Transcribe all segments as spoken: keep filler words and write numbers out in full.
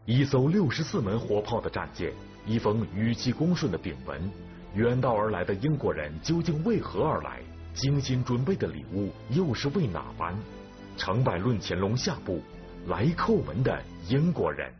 一艘六十四门火炮的战舰，一封语气恭顺的禀文，远道而来的英国人究竟为何而来？精心准备的礼物又是为哪般？成败论乾隆下部，来叩门的英国人。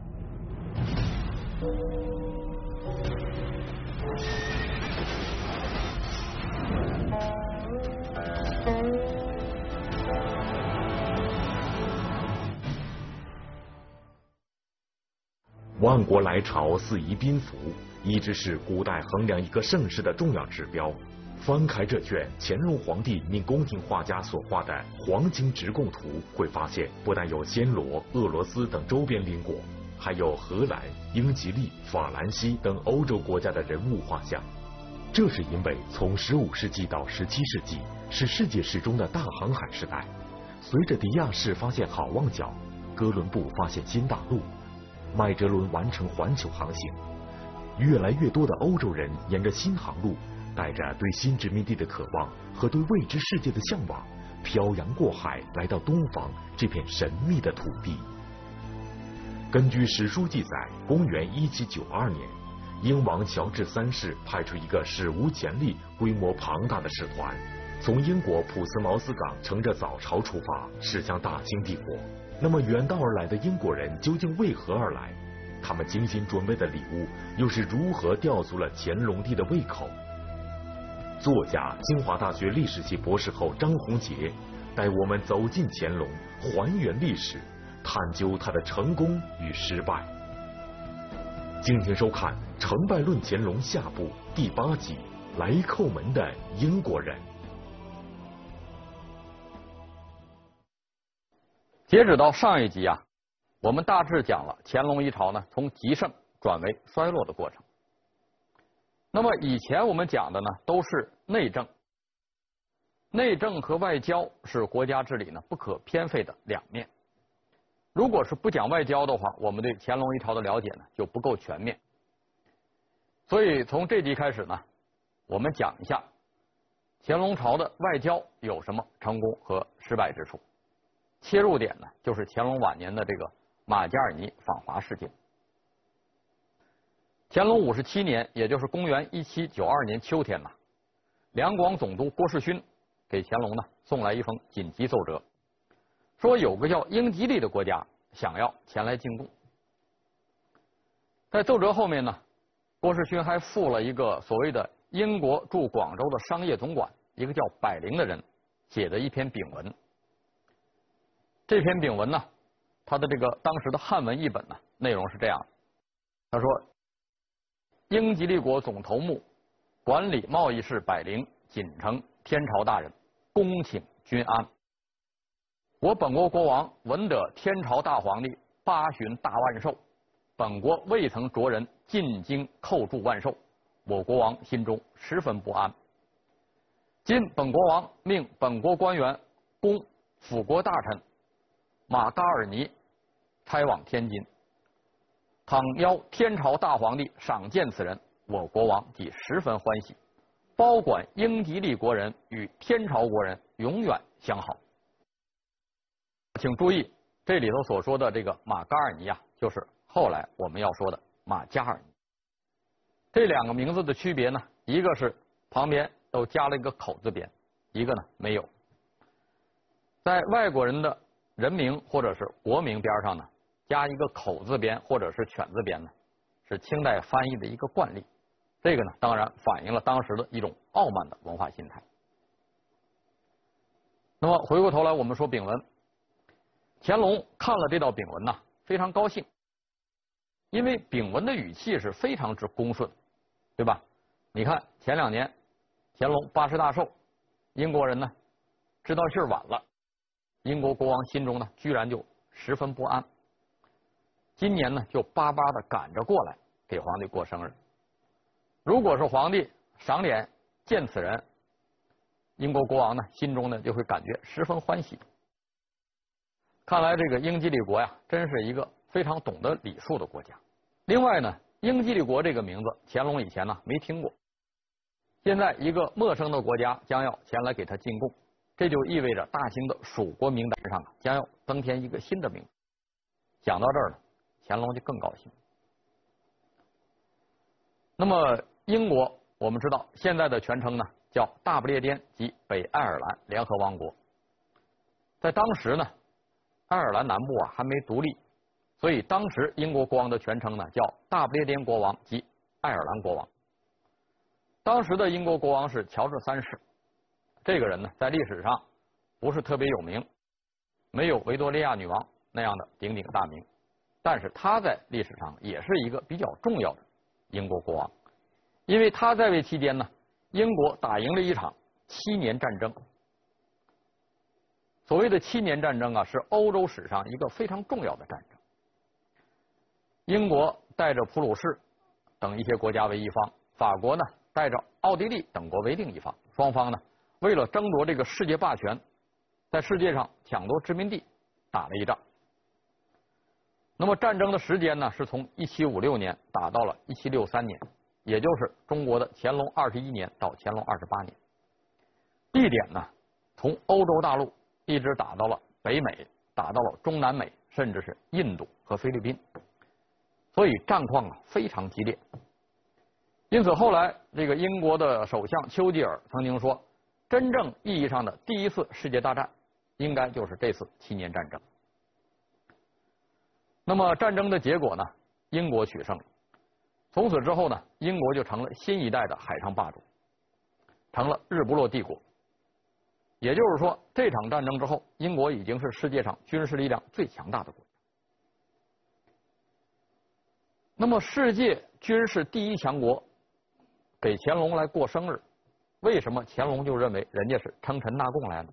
万国来朝，四夷宾服，一直是古代衡量一个盛世的重要指标。翻开这卷乾隆皇帝命宫廷画家所画的黄金直贡图，会发现不但有暹罗、俄罗斯等周边邻国，还有荷兰、英吉利、法兰西等欧洲国家的人物画像。这是因为从十五世纪到十七世纪是世界史中的大航海时代，随着迪亚士发现好望角，哥伦布发现新大陆，麦哲伦完成环球航行，越来越多的欧洲人沿着新航路，带着对新殖民地的渴望和对未知世界的向往，漂洋过海来到东方这片神秘的土地。根据史书记载，公元一七九二年，英王乔治三世派出一个史无前例、规模庞大的使团，从英国普斯茅斯港乘着早朝出发，驶向大清帝国。那么远道而来的英国人究竟为何而来？他们精心准备的礼物又是如何吊足了乾隆帝的胃口？作家、清华大学历史系博士后张宏杰带我们走进乾隆，还原历史，探究他的成功与失败。敬请收看《成败论乾隆》下部第八集《来叩门的英国人》。 截止到上一集啊，我们大致讲了乾隆一朝呢从极盛转为衰落的过程。那么以前我们讲的呢都是内政，内政和外交是国家治理呢不可偏废的两面。如果是不讲外交的话，我们对乾隆一朝的了解呢就不够全面。所以从这集开始呢，我们讲一下乾隆朝的外交有什么成功和失败之处。切入点呢就是乾隆晚年的这个马加尔尼访华事件。乾隆五十七年，也就是公元一七九二年秋天呐，两广总督郭世勋给乾隆呢送来一封紧急奏折，说有个叫英吉利的国家想要前来进贡。在奏折后面呢，郭世勋还附了一个所谓的英国驻广州的商业总管，一个叫百灵的人写的一篇禀文。这篇禀文呢，他的这个当时的汉文译本呢，内容是这样的。他说，英吉利国总头目、管理贸易事百灵锦城天朝大人，恭请君安。我本国国王闻得天朝大皇帝八旬大万寿，本国未曾着人进京叩祝万寿，我国王心中十分不安。今本国王命本国官员供辅国大臣马嘎尔尼差往天津，倘邀天朝大皇帝赏见此人，我国王即十分欢喜，包管英吉利国人与天朝国人永远相好。请注意，这里头所说的这个马嘎尔尼啊，就是后来我们要说的马加尔尼。这两个名字的区别呢，一个是旁边都加了一个口字边，一个呢没有。在外国人的人名或者是国名边上呢，加一个口字边或者是犬字边呢，是清代翻译的一个惯例。这个呢，当然反映了当时的一种傲慢的文化心态。那么回过头来，我们说丙文，乾隆看了这道丙文呢，非常高兴，因为丙文的语气是非常之恭顺，对吧？你看前两年乾隆八十大寿，英国人呢知道信儿晚了，英国国王心中呢居然就十分不安。今年呢就巴巴的赶着过来给皇帝过生日。如果是皇帝赏脸见此人，英国国王呢心中呢就会感觉十分欢喜。看来这个英吉利国呀，真是一个非常懂得礼数的国家。另外呢，英吉利国这个名字，乾隆以前呢没听过。现在一个陌生的国家将要前来给他进贡，这就意味着大清的属国名单上啊将要增添一个新的名字。讲到这儿呢， 乾隆就更高兴。那么英国我们知道现在的全称呢叫大不列颠及北爱尔兰联合王国，在当时呢爱尔兰南部啊还没独立，所以当时英国国王的全称呢叫大不列颠国王及爱尔兰国王。当时的英国国王是乔治三世，这个人呢在历史上不是特别有名，没有维多利亚女王那样的鼎鼎大名，但是他在历史上也是一个比较重要的英国国王，因为他在位期间呢，英国打赢了一场七年战争。所谓的七年战争啊，是欧洲史上一个非常重要的战争。英国带着普鲁士等一些国家为一方，法国呢带着奥地利等国为另一方，双方呢为了争夺这个世界霸权，在世界上抢夺殖民地打了一仗。那么战争的时间呢，是从一七五六年打到了一七六三年，也就是中国的乾隆二十一年到乾隆二十八年。地点呢，从欧洲大陆一直打到了北美，打到了中南美，甚至是印度和菲律宾，所以战况啊非常激烈。因此后来这个英国的首相丘吉尔曾经说，真正意义上的第一次世界大战应该就是这次七年战争。那么战争的结果呢，英国取胜了。从此之后呢，英国就成了新一代的海上霸主，成了日不落帝国。也就是说，这场战争之后，英国已经是世界上军事力量最强大的国家。那么世界军事第一强国给乾隆来过生日，为什么乾隆就认为人家是称臣纳贡来了？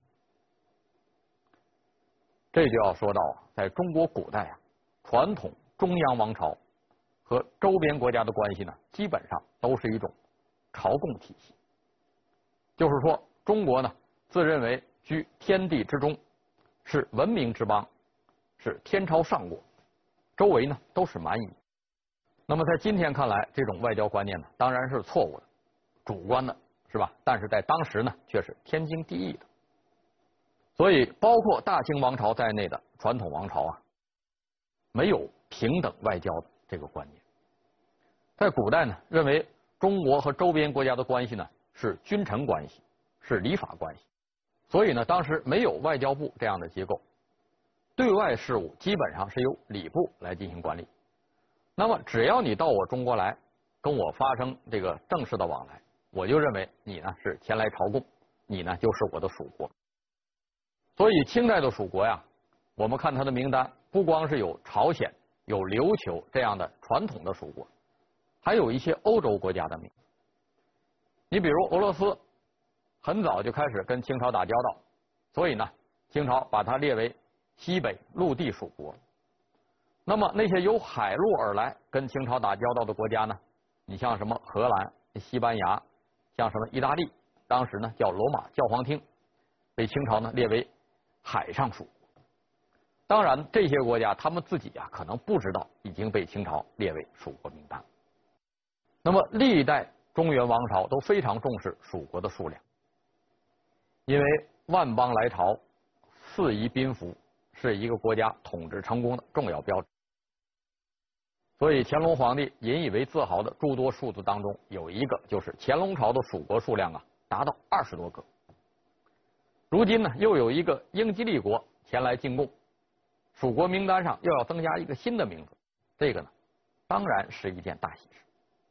这就要说到啊，在中国古代啊，传统中央王朝和周边国家的关系呢，基本上都是一种朝贡体系。就是说，中国呢自认为居天地之中，是文明之邦，是天朝上国，周围呢都是蛮夷。那么在今天看来，这种外交观念呢当然是错误的、主观的，是吧？但是在当时呢却是天经地义的。所以包括大清王朝在内的传统王朝啊，没有平等外交的这个观念。在古代呢，认为中国和周边国家的关系呢是君臣关系，是礼法关系。所以呢，当时没有外交部这样的机构，对外事务基本上是由礼部来进行管理。那么只要你到我中国来，跟我发生这个正式的往来，我就认为你呢是前来朝贡，你呢就是我的属国。所以清代的属国呀，我们看它的名单，不光是有朝鲜、有琉球这样的传统的属国，还有一些欧洲国家的名字。你比如俄罗斯，很早就开始跟清朝打交道，所以呢，清朝把它列为西北陆地属国。那么那些由海路而来跟清朝打交道的国家呢，你像什么荷兰、西班牙，像什么意大利，当时呢叫罗马教皇厅，被清朝呢列为海上属国。当然，这些国家他们自己啊可能不知道已经被清朝列为属国名单。那么历代中原王朝都非常重视属国的数量，因为万邦来朝、四夷宾服是一个国家统治成功的重要标志。所以乾隆皇帝引以为自豪的诸多数字当中，有一个就是乾隆朝的属国数量啊达到二十多个。如今呢，又有一个英吉利国前来进贡，属国名单上又要增加一个新的名字，这个呢，当然是一件大喜事。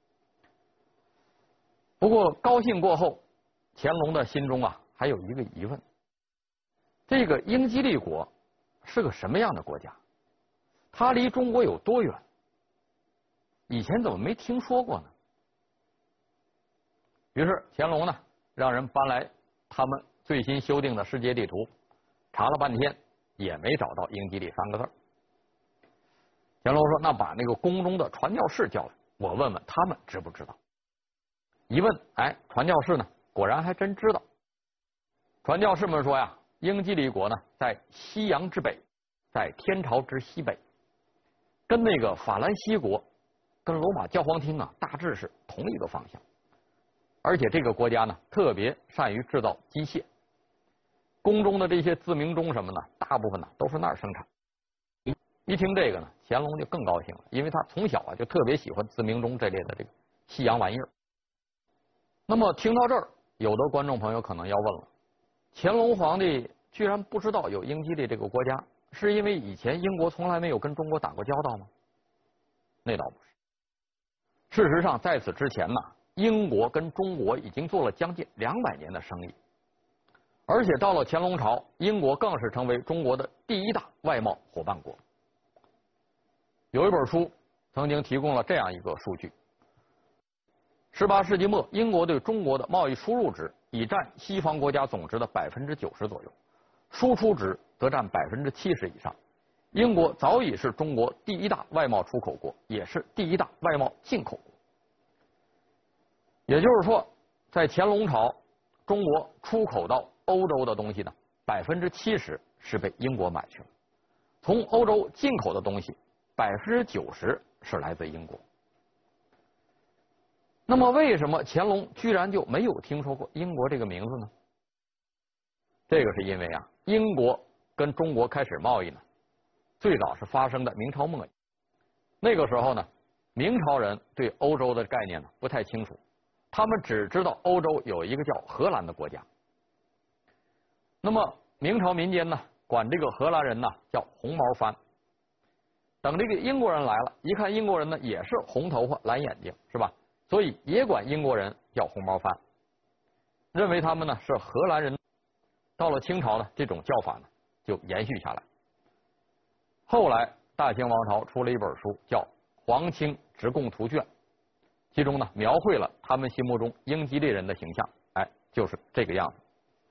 不过高兴过后，乾隆的心中啊还有一个疑问：这个英吉利国是个什么样的国家？它离中国有多远？以前怎么没听说过呢？于是乾隆呢，让人搬来他们最新修订的世界地图，查了半天也没找到英吉利三个字。乾隆说：“那把那个宫中的传教士叫来，我问问他们知不知道。”一问，哎，传教士呢，果然还真知道。传教士们说呀，英吉利国呢，在西洋之北，在天朝之西北，跟那个法兰西国、跟罗马教皇厅啊，大致是同一个方向。而且这个国家呢，特别善于制造机械，宫中的这些自鸣钟什么呢，大部分呢都是那儿生产。 一听这个呢，乾隆就更高兴了，因为他从小啊就特别喜欢自鸣钟这类的这个西洋玩意儿。那么听到这儿，有的观众朋友可能要问了：乾隆皇帝居然不知道有英吉利这个国家，是因为以前英国从来没有跟中国打过交道吗？那倒不是。事实上，在此之前呢，英国跟中国已经做了将近两百年的生意，而且到了乾隆朝，英国更是成为中国的第一大外贸伙伴国。有一本书曾经提供了这样一个数据：十八世纪末，英国对中国的贸易输入值已占西方国家总值的百分之九十左右，输出值则占百分之七十以上。英国早已是中国第一大外贸出口国，也是第一大外贸进口国。也就是说，在乾隆朝，中国出口到欧洲的东西呢，百分之七十是被英国买去了；从欧洲进口的东西，百分之九十是来自英国。那么，为什么乾隆居然就没有听说过英国这个名字呢？这个是因为啊，英国跟中国开始贸易呢，最早是发生在明朝末年。那个时候呢，明朝人对欧洲的概念呢不太清楚，他们只知道欧洲有一个叫荷兰的国家。那么明朝民间呢，管这个荷兰人呢叫红毛番。等这个英国人来了，一看英国人呢也是红头发蓝眼睛，是吧？所以也管英国人叫红毛番，认为他们呢是荷兰人。到了清朝呢，这种叫法呢就延续下来。后来大清王朝出了一本书，叫《皇清直贡图卷》，其中呢描绘了他们心目中英吉利人的形象，哎，就是这个样子。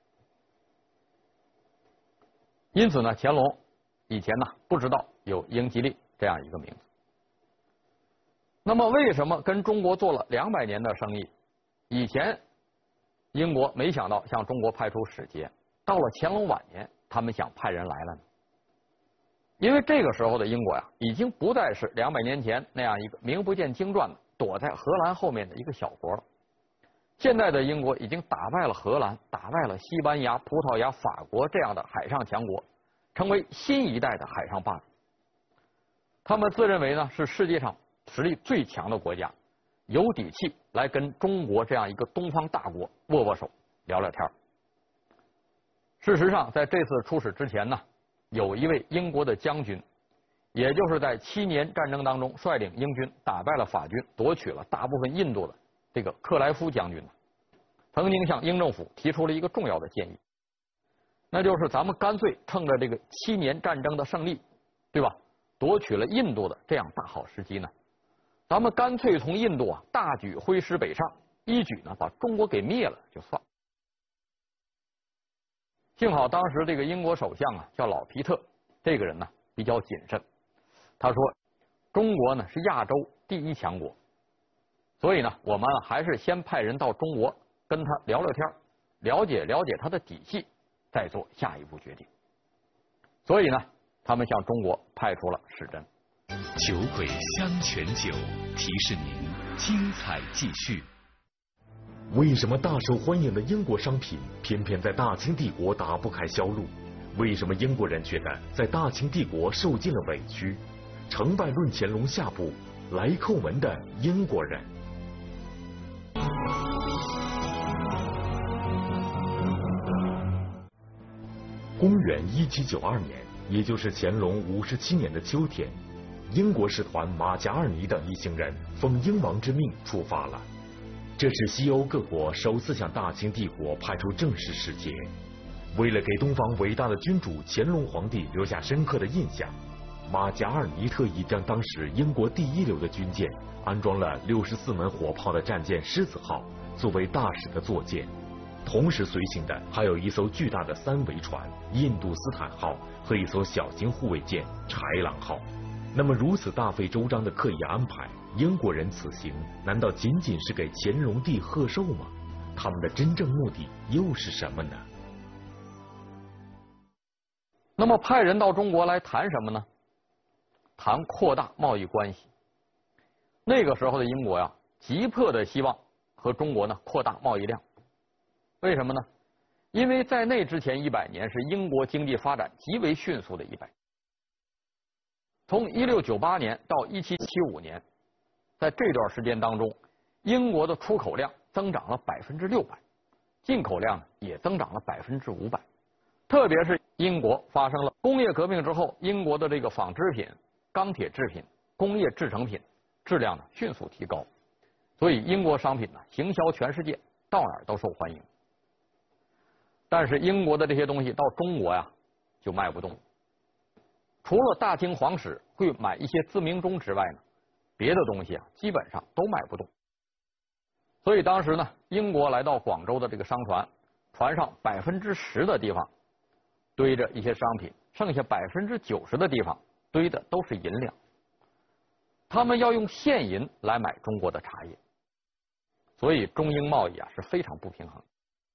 因此呢，乾隆以前呢不知道有英吉利这样一个名字。那么为什么跟中国做了两百年的生意，以前英国没想到向中国派出使节，到了乾隆晚年，他们想派人来了呢？因为这个时候的英国呀，已经不再是两百年前那样一个名不见经传的躲在荷兰后面的一个小国了。现在的英国已经打败了荷兰，打败了西班牙、葡萄牙、法国这样的海上强国，成为新一代的海上霸主。他们自认为呢是世界上实力最强的国家，有底气来跟中国这样一个东方大国握握手、聊聊天。事实上，在这次出使之前呢，有一位英国的将军，也就是在七年战争当中率领英军打败了法军，夺取了大部分印度的这个克莱夫将军呢，曾经向英政府提出了一个重要的建议，那就是咱们干脆趁着这个七年战争的胜利，对吧？夺取了印度的这样大好时机呢，咱们干脆从印度啊大举挥师北上，一举呢把中国给灭了就算。幸好当时这个英国首相啊叫老皮特，这个人呢比较谨慎，他说中国呢是亚洲第一强国，所以呢我们还是先派人到中国跟他聊聊天，了解了解他的底细，再做下一步决定。所以呢他们向中国派出了使臣。 酒鬼香泉酒提示您精彩继续。 为什么大受欢迎的英国商品偏偏在大清帝国打不开销路？为什么英国人觉得在大清帝国受尽了委屈？成败论乾隆下部来叩门的英国人。公元一七九二年，也就是乾隆五十七年的秋天，英国使团马加尔尼等一行人奉英王之命出发了。这是西欧各国首次向大清帝国派出正式使节。为了给东方伟大的君主乾隆皇帝留下深刻的印象，马加尔尼特意将当时英国第一流的军舰安装了六十四门火炮的战舰狮子号作为大使的坐舰，同时随行的还有一艘巨大的三桅船印度斯坦号和一艘小型护卫舰豺狼号。那么如此大费周章的刻意安排，英国人此行难道仅仅是给乾隆帝贺寿吗？他们的真正目的又是什么呢？ 那么派人到中国来谈什么呢？谈扩大贸易关系。那个时候的英国呀，急迫的希望和中国呢扩大贸易量。为什么呢？因为在那之前一百年是英国经济发展极为迅速的一百年。 从一六九八年到一七七五年，在这段时间当中，英国的出口量增长了百分之六百，进口量也增长了百分之五百。特别是英国发生了工业革命之后，英国的这个纺织品、钢铁制品、工业制成品质量呢迅速提高，所以英国商品呢行销全世界，到哪儿都受欢迎。但是英国的这些东西到中国呀就卖不动，除了大清皇室会买一些自鸣钟之外呢，别的东西啊基本上都卖不动。所以当时呢，英国来到广州的这个商船，船上百分之十的地方堆着一些商品，剩下百分之九十的地方堆的都是银两。他们要用现银来买中国的茶叶，所以中英贸易啊是非常不平衡。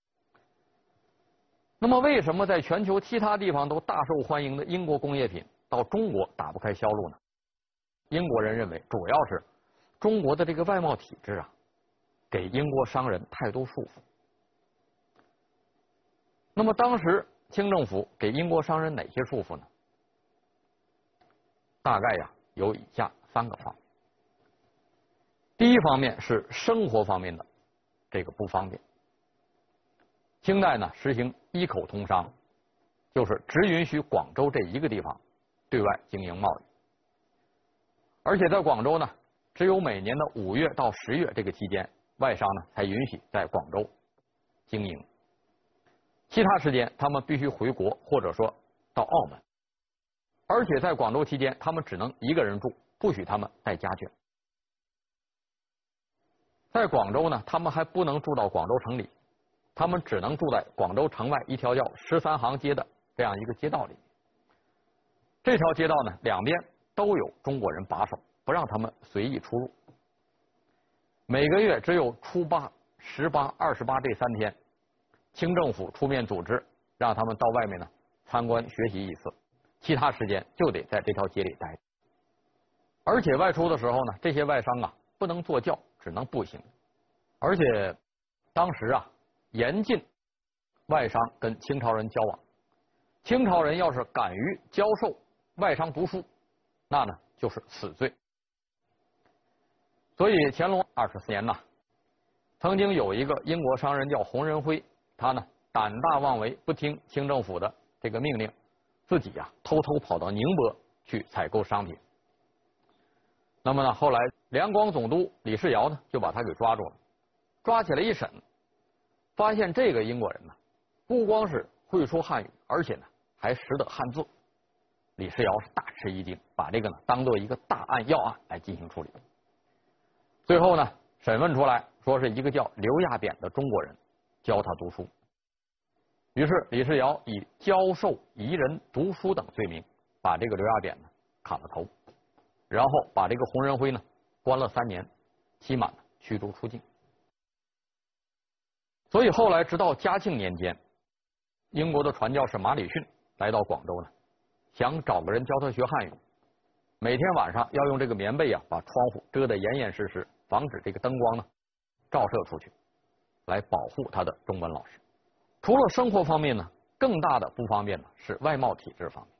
那么为什么在全球其他地方都大受欢迎的英国工业品到中国打不开销路呢？英国人认为主要是中国的这个外贸体制啊，给英国商人太多束缚。那么当时清政府给英国商人哪些束缚呢？大概呀有以下三个方面。第一方面是生活方面的这个不方便。清代呢实行一口通商，就是只允许广州这一个地方对外经营贸易，而且在广州呢，只有每年的五月到十月这个期间，外商呢才允许在广州经营，其他时间他们必须回国或者说到澳门，而且在广州期间他们只能一个人住，不许他们带家眷。在广州呢，他们还不能住到广州城里，他们只能住在广州城外一条叫十三行街的这样一个街道里。这条街道呢，两边都有中国人把守，不让他们随意出入。每个月只有初八、十八、二十八这三天，清政府出面组织，让他们到外面呢参观学习一次，其他时间就得在这条街里待。而且外出的时候呢，这些外商啊不能坐轿，只能步行。而且当时啊严禁外商跟清朝人交往，清朝人要是敢于教授外商读书，那呢就是死罪。所以乾隆二十四年呐，曾经有一个英国商人叫洪仁辉，他呢胆大妄为，不听清政府的这个命令，自己呀、啊、偷偷跑到宁波去采购商品。那么呢，后来两广总督李世尧呢就把他给抓住了，抓起来一审，发现这个英国人呢不光是会说汉语，而且呢还识得汉字。李世尧是大吃一惊，把这个呢当做一个大案要案来进行处理。最后呢，审问出来说是一个叫刘亚扁的中国人教他读书，于是李世尧以教授夷人读书等罪名把这个刘亚扁呢砍了头，然后把这个洪仁辉呢关了三年，期满了驱逐出境。所以后来直到嘉庆年间，英国的传教士马礼逊来到广州呢，想找个人教他学汉语，每天晚上要用这个棉被啊把窗户遮得严严实实，防止这个灯光呢照射出去，来保护他的中文老师。除了生活方面呢，更大的不方便呢是外贸体制方面。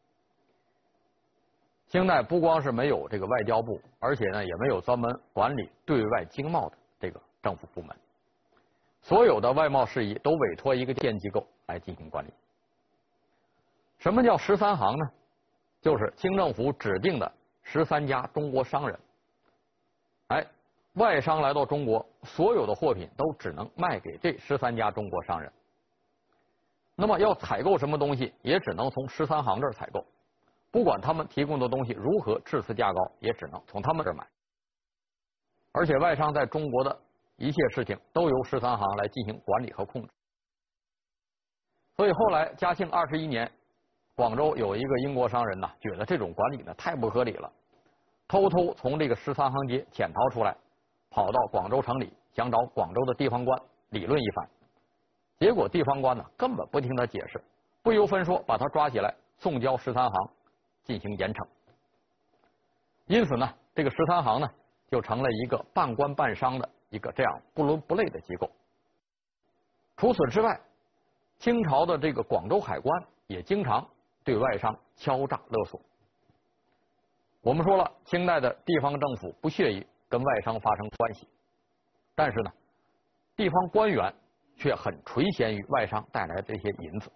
清代不光是没有这个外交部，而且呢也没有专门管理对外经贸的这个政府部门，所有的外贸事宜都委托一个建机构来进行管理。什么叫十三行呢？就是清政府指定的十三家中国商人。哎，外商来到中国，所有的货品都只能卖给这十三家中国商人。那么要采购什么东西，也只能从十三行这儿采购。不管他们提供的东西如何质次价高，也只能从他们这儿买。而且外商在中国的一切事情都由十三行来进行管理和控制。所以后来嘉庆二十一年，广州有一个英国商人呐，觉得这种管理呢太不合理了，偷偷从这个十三行街潜逃出来，跑到广州城里，想找广州的地方官理论一番。结果地方官呢根本不听他解释，不由分说把他抓起来送交十三行进行严惩。因此呢，这个十三行呢就成了一个半官半商的一个这样不伦不类的机构。除此之外，清朝的这个广州海关也经常对外商敲诈勒索。 我们说了，清代的地方政府不屑于跟外商发生关系，但是呢，地方官员却很垂涎于外商带来的这些银子。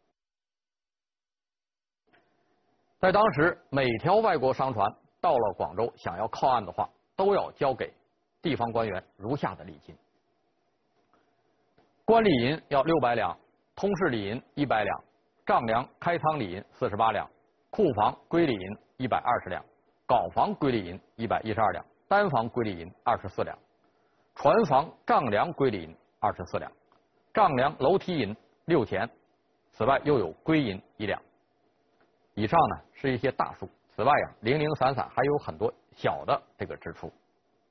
在当时，每条外国商船到了广州想要靠岸的话，都要交给地方官员如下的礼金：官礼银要六百两，通事礼银一百两，丈量开仓礼银四十八两，库房归礼银一百二十两，稿房归礼银一百一十二两，单房归礼银二十四两，船房丈量归礼银二十四两，丈量楼梯银六钱，此外又有归银一两。以上呢是一些大数，此外呀零零散散还有很多小的这个支出。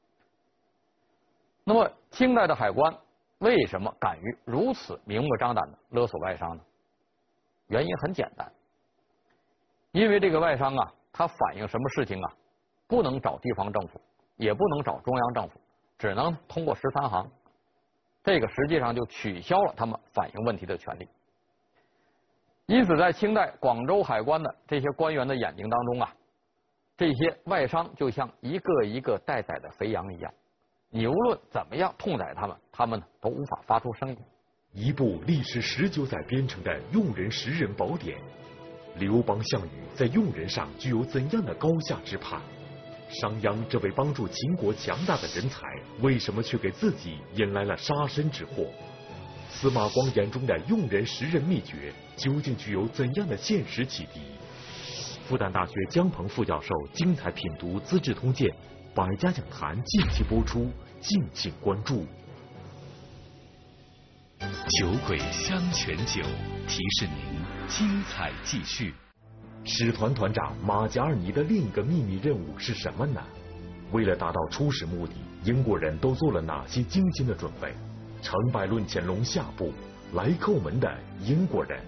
那么清代的海关为什么敢于如此明目张胆的勒索外商呢？原因很简单，因为这个外商啊，他反映什么事情啊，不能找地方政府，也不能找中央政府，只能通过十三行，这个实际上就取消了他们反映问题的权利。因此，在清代广州海关的这些官员的眼睛当中啊，这些外商就像一个一个待宰的肥羊一样，你无论怎么样痛宰他们，他们呢都无法发出声音。 一部历时十九载编成的用人识人宝典，刘邦、项羽在用人上具有怎样的高下之判？商鞅这位帮助秦国强大的人才，为什么却给自己引来了杀身之祸？司马光眼中的用人识人秘诀，究竟具有怎样的现实启迪？复旦大学姜鹏副教授精彩品读《资治通鉴》，百家讲坛近期播出，敬请关注。 酒鬼香泉酒提示您精彩继续。 使团团长马加尔尼的另一个秘密任务是什么呢？为了达到初始目的，英国人都做了哪些精心的准备？成败论乾隆下部，来叩门的英国人。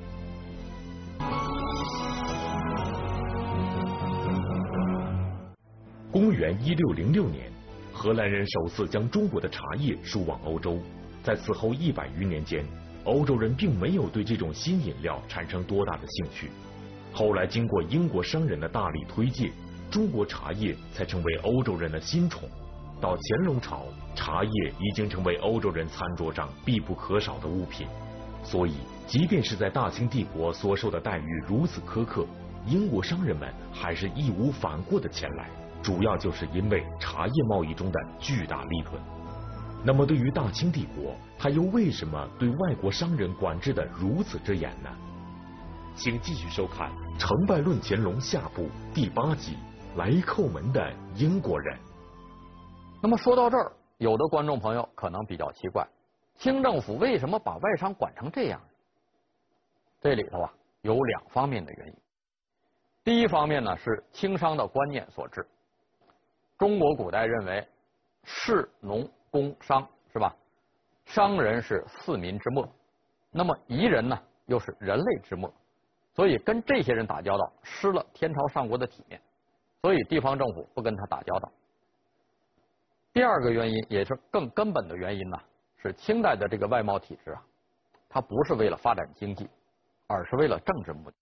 公元一六零六年，荷兰人首次将中国的茶叶输往欧洲。在此后一百余年间，欧洲人并没有对这种新饮料产生多大的兴趣。后来经过英国商人的大力推介，中国茶叶才成为欧洲人的新宠。到乾隆朝，茶叶已经成为欧洲人餐桌上必不可少的物品。所以，即便是在大清帝国所受的待遇如此苛刻，英国商人们还是义无反顾的前来，主要就是因为茶叶贸易中的巨大利润。那么，对于大清帝国，他又为什么对外国商人管制的如此之严呢？请继续收看《成败论乾隆》下部第八集《来叩门的英国人》。 那么说到这儿，有的观众朋友可能比较奇怪，清政府为什么把外商管成这样？这里头啊有两方面的原因。第一方面呢是清商的观念所致。中国古代认为士农工商是吧？商人是四民之末，那么夷人呢又是人类之末，所以跟这些人打交道失了天朝上国的体面，所以地方政府不跟他打交道。第二个原因，也是更根本的原因呢，是清代的这个外贸体制啊，它不是为了发展经济，而是为了政治目的。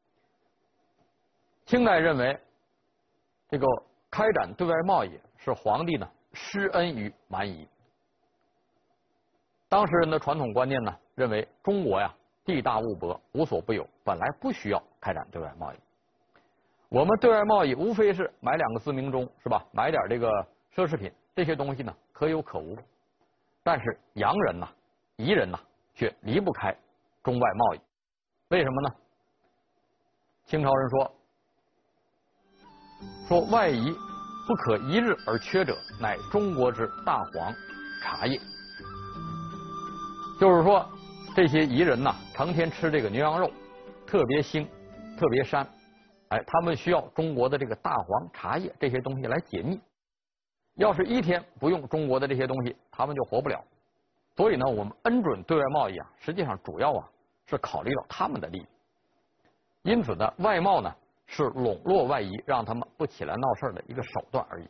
清代认为，这个开展对外贸易是皇帝呢施恩于蛮夷。当时人的传统观念呢，认为中国呀地大物博，无所不有，本来不需要开展对外贸易。我们对外贸易无非是买两个自鸣钟是吧？买点这个奢侈品。这些东西呢可有可无，但是洋人呐、夷人呐却离不开中外贸易。为什么呢？清朝人说说外夷不可一日而缺者，乃中国之大黄茶叶。就是说这些夷人呐成天吃这个牛羊肉，特别腥，特别膻，哎，他们需要中国的这个大黄茶叶这些东西来解腻。要是一天不用中国的这些东西，他们就活不了。所以呢，我们恩准对外贸易啊，实际上主要啊是考虑到他们的利益。因此呢，外贸呢是笼络外夷，让他们不起来闹事的一个手段而已。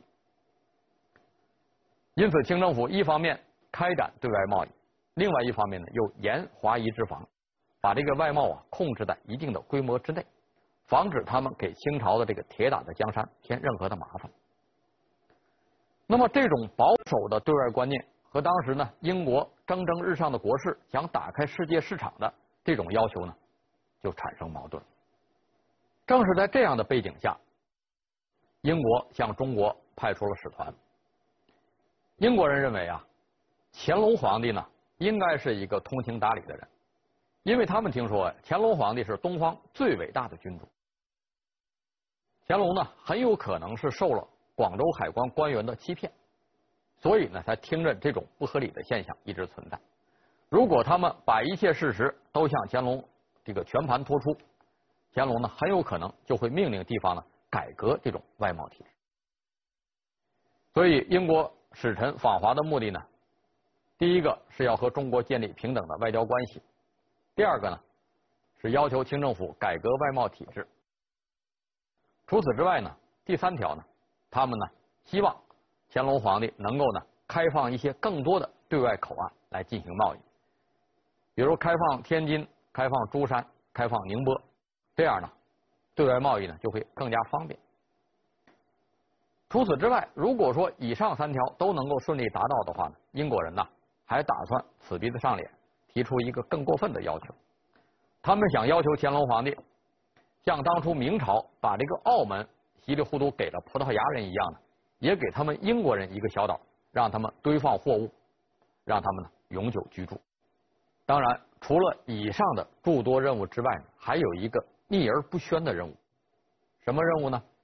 因此，清政府一方面开展对外贸易，另外一方面呢又严华夷之防，把这个外贸啊控制在一定的规模之内， 防止他们给清朝的这个铁打的江山添任何的麻烦。那么这种保守的对外观念和当时呢英国蒸蒸日上的国势想打开世界市场的这种要求呢，就产生矛盾。正是在这样的背景下，英国向中国派出了使团。英国人认为啊，乾隆皇帝呢应该是一个通情达理的人，因为他们听说乾隆皇帝是东方最伟大的君主。乾隆呢很有可能是受了广州海关官员的欺骗，所以呢才听任这种不合理的现象一直存在。如果他们把一切事实都向乾隆这个全盘托出，乾隆呢很有可能就会命令地方呢改革这种外贸体制。所以英国使臣访华的目的呢，第一个是要和中国建立平等的外交关系，第二个呢是要求清政府改革外贸体制。除此之外呢，第三条呢，他们呢希望乾隆皇帝能够呢开放一些更多的对外口岸来进行贸易，比如开放天津、开放珠山、开放宁波，这样呢对外贸易呢就会更加方便。除此之外，如果说以上三条都能够顺利达到的话呢，英国人呢还打算死鼻子上脸，提出一个更过分的要求。他们想要求乾隆皇帝像当初明朝把这个澳门稀里糊涂给了葡萄牙人一样的，也给他们英国人一个小岛，让他们堆放货物，让他们呢永久居住。当然，除了以上的诸多任务之外呢，还有一个秘而不宣的任务。什么任务呢？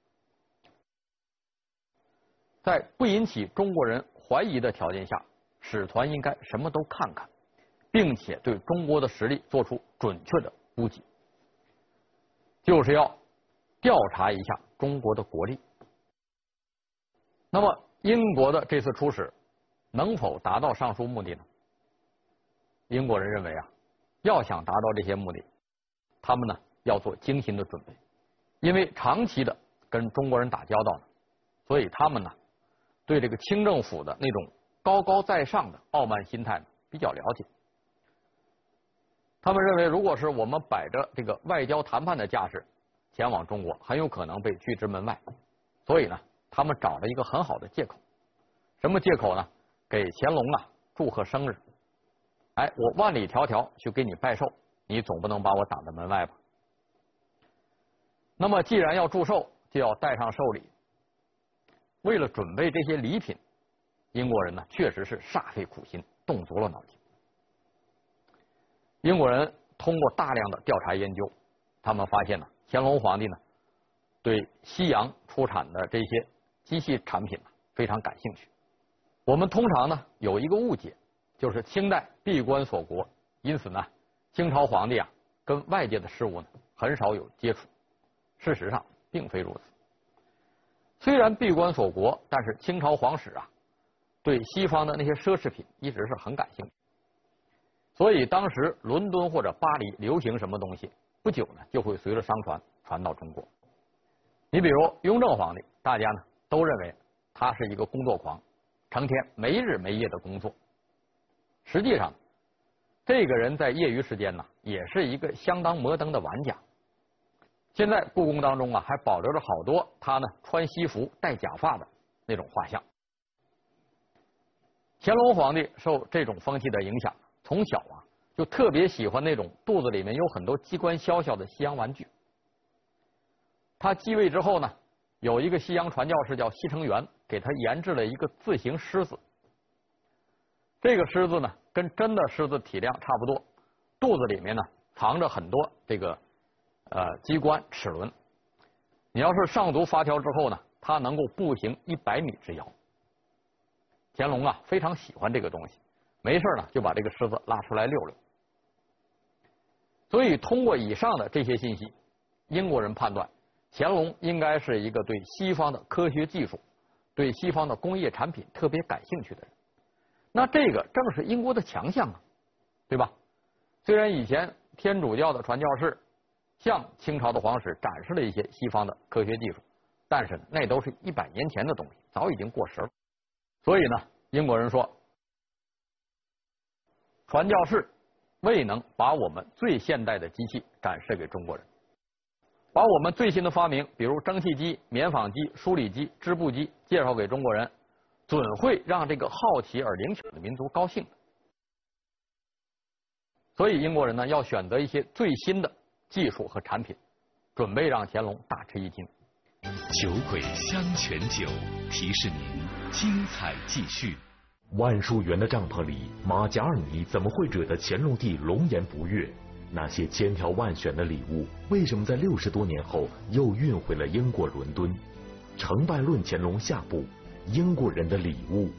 在不引起中国人怀疑的条件下，使团应该什么都看看，并且对中国的实力做出准确的估计，就是要调查一下中国的国力。那么英国的这次出使能否达到上述目的呢？英国人认为啊，要想达到这些目的，他们呢要做精心的准备，因为长期的跟中国人打交道呢，所以他们呢对这个清政府的那种高高在上的傲慢心态呢比较了解。他们认为，如果是我们摆着这个外交谈判的架势前往中国，很有可能被拒之门外。所以呢，他们找了一个很好的借口。什么借口呢？给乾隆啊祝贺生日。哎，我万里迢迢去给你拜寿，你总不能把我挡在门外吧？那么既然要祝寿，就要带上寿礼。为了准备这些礼品，英国人呢确实是煞费苦心，动足了脑筋。英国人通过大量的调查研究，他们发现呢，乾隆皇帝呢对西洋出产的这些机器产品非常感兴趣。我们通常呢有一个误解，就是清代闭关锁国，因此呢清朝皇帝啊跟外界的事物呢很少有接触。事实上并非如此。虽然闭关锁国，但是清朝皇室啊对西方的那些奢侈品一直是很感兴趣。所以当时伦敦或者巴黎流行什么东西，不久呢就会随着商船传到中国。你比如雍正皇帝，大家呢都认为他是一个工作狂，成天没日没夜的工作。实际上，这个人在业余时间呢，也是一个相当摩登的玩家。现在故宫当中啊，还保留着好多他呢穿西服、戴假发的那种画像。乾隆皇帝受这种风气的影响，从小啊就特别喜欢那种肚子里面有很多机关小小的西洋玩具。他继位之后呢，有一个西洋传教士叫西承元，给他研制了一个自行狮子。这个狮子呢，跟真的狮子体量差不多，肚子里面呢藏着很多这个呃机关齿轮。你要是上足发条之后呢，它能够步行一百米之遥。乾隆啊非常喜欢这个东西，没事呢就把这个狮子拉出来溜溜。所以通过以上的这些信息，英国人判断乾隆应该是一个对西方的科学技术、对西方的工业产品特别感兴趣的人。那这个正是英国的强项啊，对吧？虽然以前天主教的传教士向清朝的皇室展示了一些西方的科学技术，但是那都是一百年前的东西，早已经过时了。所以呢，英国人说，传教士未能把我们最现代的机器展示给中国人。 把我们最新的发明，比如蒸汽机、棉纺机、梳理机、织布机介绍给中国人，准会让这个好奇而灵巧的民族高兴。所以英国人呢要选择一些最新的技术和产品，准备让乾隆大吃一惊。 酒鬼香泉酒提示您精彩继续。 万数元的帐篷里，马加尔尼怎么会惹得乾隆帝龙颜不悦？那些千挑万选的礼物，为什么在六十多年后又运回了英国伦敦？成败论乾隆下部，英国人的礼物。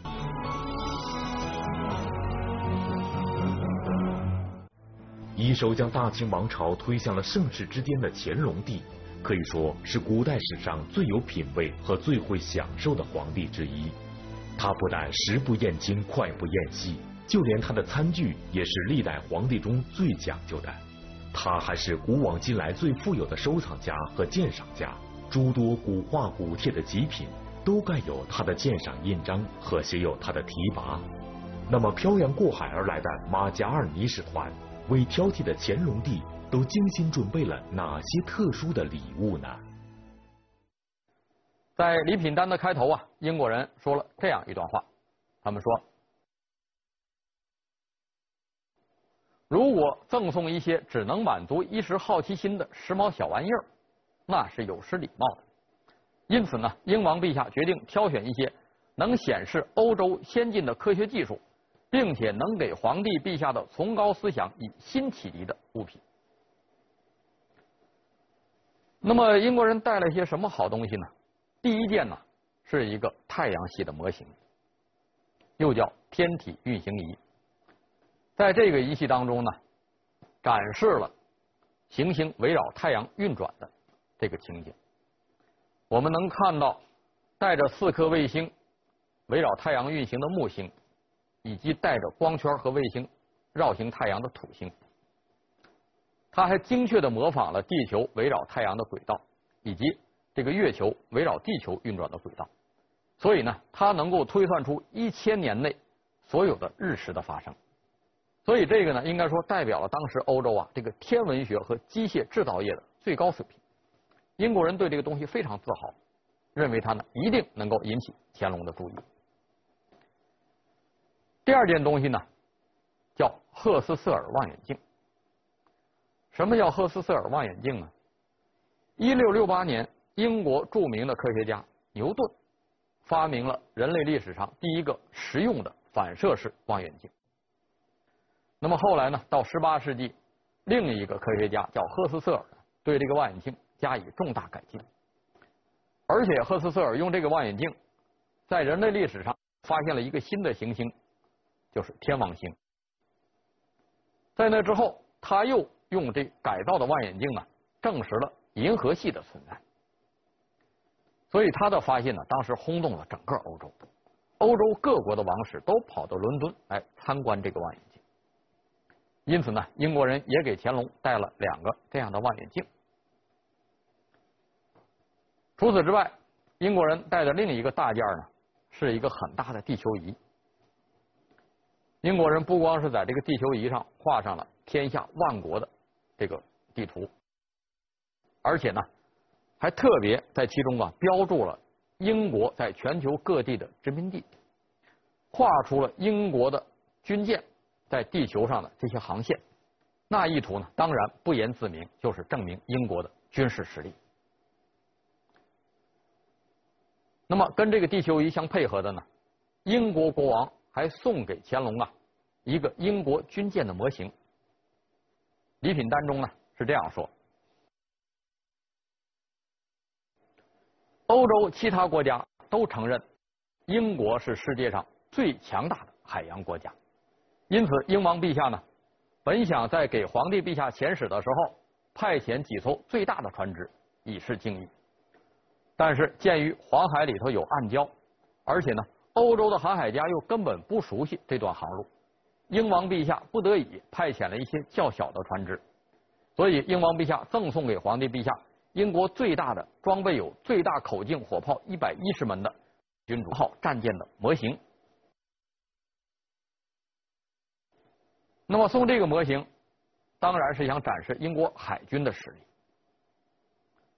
一手将大清王朝推向了盛世之巅的乾隆帝，可以说是古代史上最有品位和最会享受的皇帝之一。他不但食不厌精，脍不厌细，就连他的餐具也是历代皇帝中最讲究的。他还是古往今来最富有的收藏家和鉴赏家，诸多古画古帖的极品都盖有他的鉴赏印章和写有他的题跋。那么漂洋过海而来的马加尔尼使团，为挑剔的乾隆帝都精心准备了哪些特殊的礼物呢？ 在礼品单的开头啊，英国人说了这样一段话，他们说，如果赠送一些只能满足一时好奇心的时髦小玩意儿，那是有失礼貌的。因此呢，英王陛下决定挑选一些能显示欧洲先进的科学技术，并且能给皇帝陛下的崇高思想以新启迪的物品。那么英国人带了些什么好东西呢？第一件呢是一个太阳系的模型，又叫天体运行仪。在这个仪器当中呢，展示了行星围绕太阳运转的这个情景。我们能看到带着四颗卫星围绕太阳运行的木星，以及带着光圈和卫星绕行太阳的土星。它还精确地模仿了地球围绕太阳的轨道，以及这个月球围绕地球运转的轨道。所以呢，它能够推算出一千年内所有的日食的发生。所以这个呢，应该说代表了当时欧洲啊这个天文学和机械制造业的最高水平。英国人对这个东西非常自豪，认为它呢一定能够引起乾隆的注意。第二件东西呢，叫赫斯瑟尔望远镜。什么叫赫斯瑟尔望远镜呢？一六六八年，英国著名的科学家牛顿发明了人类历史上第一个实用的反射式望远镜。那么后来呢，到十八世纪，另一个科学家叫赫斯瑟尔，对这个望远镜加以重大改进。而且赫斯瑟尔用这个望远镜，在人类历史上发现了一个新的行星，就是天王星。在那之后，他又用这改造的望远镜呢，证实了银河系的存在。所以他的发现呢，当时轰动了整个欧洲，欧洲各国的王室都跑到伦敦来参观这个望远镜。因此呢，英国人也给乾隆带了两个这样的望远镜。除此之外，英国人带的另一个大件呢，是一个很大的地球仪。英国人不光是在这个地球仪上画上了天下万国的这个地图，而且呢，还特别在其中啊标注了英国在全球各地的殖民地，画出了英国的军舰在地球上的这些航线。那一图呢，当然不言自明，就是证明英国的军事实力。那么跟这个地球仪相配合的呢，英国国王还送给乾隆啊一个英国军舰的模型。礼品单中呢是这样说：欧洲其他国家都承认英国是世界上最强大的海洋国家，因此英王陛下呢本想在给皇帝陛下遣使的时候派遣几艘最大的船只以示敬意。但是鉴于黄海里头有暗礁，而且呢欧洲的航海家又根本不熟悉这段航路，英王陛下不得已派遣了一些较小的船只。所以英王陛下赠送给皇帝陛下英国最大的装备有最大口径火炮一百一十门的君主号战舰的模型。那么送这个模型当然是想展示英国海军的实力。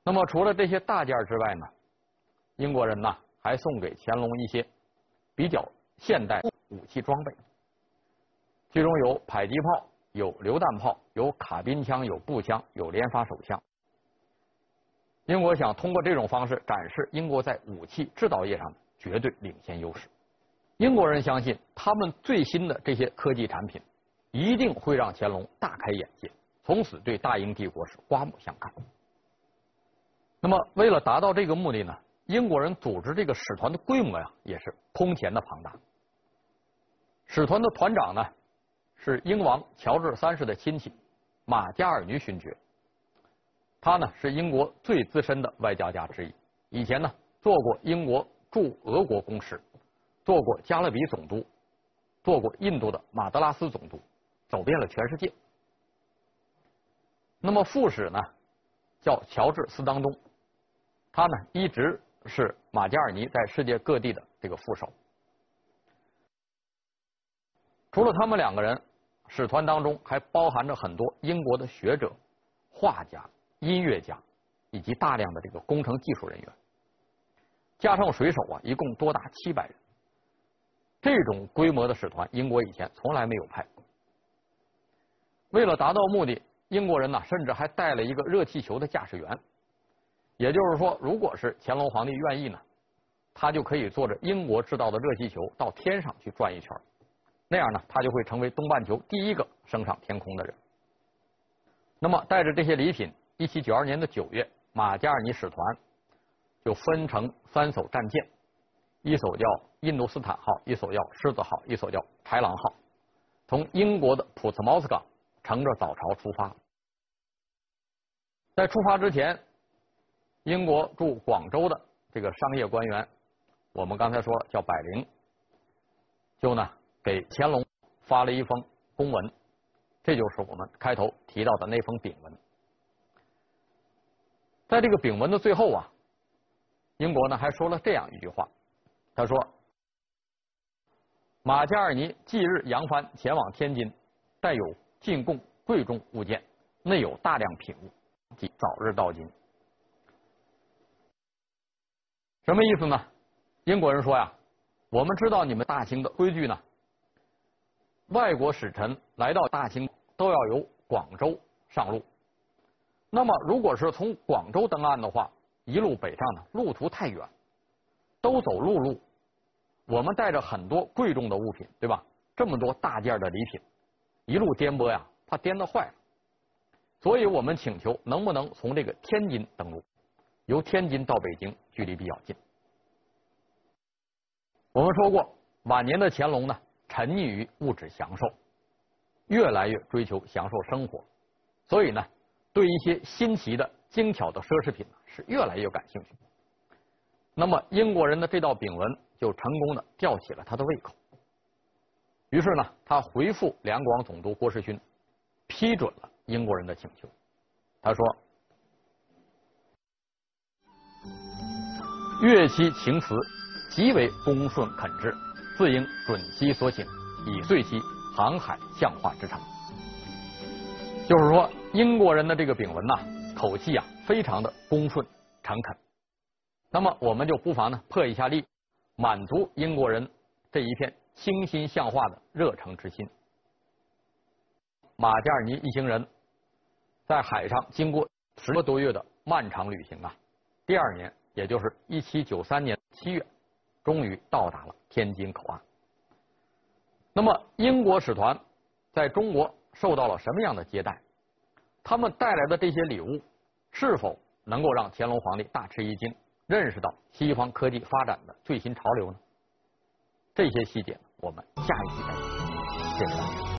那么除了这些大件之外呢，英国人呢还送给乾隆一些比较现代武器装备，其中有迫击炮、有榴弹炮、有卡宾枪、有步枪、有连发手枪。英国想通过这种方式展示英国在武器制造业上的绝对领先优势。英国人相信他们最新的这些科技产品一定会让乾隆大开眼界，从此对大英帝国是刮目相看。那么为了达到这个目的呢，英国人组织这个使团的规模呀也是空前的庞大。使团的团长呢是英王乔治三世的亲戚马加尔尼勋爵，他呢是英国最资深的外交家之一，以前呢做过英国驻俄国公使，做过加勒比总督，做过印度的马德拉斯总督，走遍了全世界。那么副使呢叫乔治斯当东，他呢一直是马加尔尼在世界各地的这个副手。除了他们两个人，使团当中还包含着很多英国的学者、画家、音乐家以及大量的这个工程技术人员，加上水手啊，一共多达七百人。这种规模的使团，英国以前从来没有派过。为了达到目的，英国人呢甚至还带了一个热气球的驾驶员，也就是说，如果是乾隆皇帝愿意呢，他就可以坐着英国制造的热气球到天上去转一圈，那样呢，他就会成为东半球第一个升上天空的人。那么，带着这些礼品，一七九二年的九月，马加尔尼使团就分成三艘战舰，一艘叫印度斯坦号，一艘叫狮子号，一艘叫豺狼号，从英国的普茨茅斯港乘着早朝出发。在出发之前，英国驻广州的这个商业官员，我们刚才说叫百灵，就呢给乾隆发了一封公文，这就是我们开头提到的那封禀文。在这个禀文的最后啊，英国呢还说了这样一句话，他说：“马加尔尼即日扬帆前往天津，带有进贡贵重物件，内有大量品物，即早日到京。”什么意思呢？英国人说呀，我们知道你们大清的规矩呢，外国使臣来到大清都要由广州上路。那么如果是从广州登岸的话，一路北上呢，路途太远，都走陆路，我们带着很多贵重的物品，对吧？这么多大件的礼品，一路颠簸呀，怕颠得坏了。所以我们请求能不能从这个天津登陆，由天津到北京距离比较近。我们说过，晚年的乾隆呢，沉溺于物质享受，越来越追求享受生活，所以呢，对一些新奇的、精巧的奢侈品是越来越感兴趣。那么英国人的这道禀文就成功的吊起了他的胃口。于是呢，他回复两广总督郭士勋，批准了英国人的请求。他说：“乐期情辞极为恭顺恳挚，自应准其所请，以遂其航海象化之成。”就是说，英国人的这个禀文呐，口气啊非常的恭顺诚恳。那么我们就不妨呢破一下例，满足英国人这一片倾心向化的热诚之心。马加尔尼一行人在海上经过十个多月的漫长旅行啊，第二年，也就是一七九三年七月，终于到达了天津口岸。那么英国使团在中国受到了什么样的接待？他们带来的这些礼物是否能够让乾隆皇帝大吃一惊，认识到西方科技发展的最新潮流呢？这些细节我们下一集再讲。谢谢大家。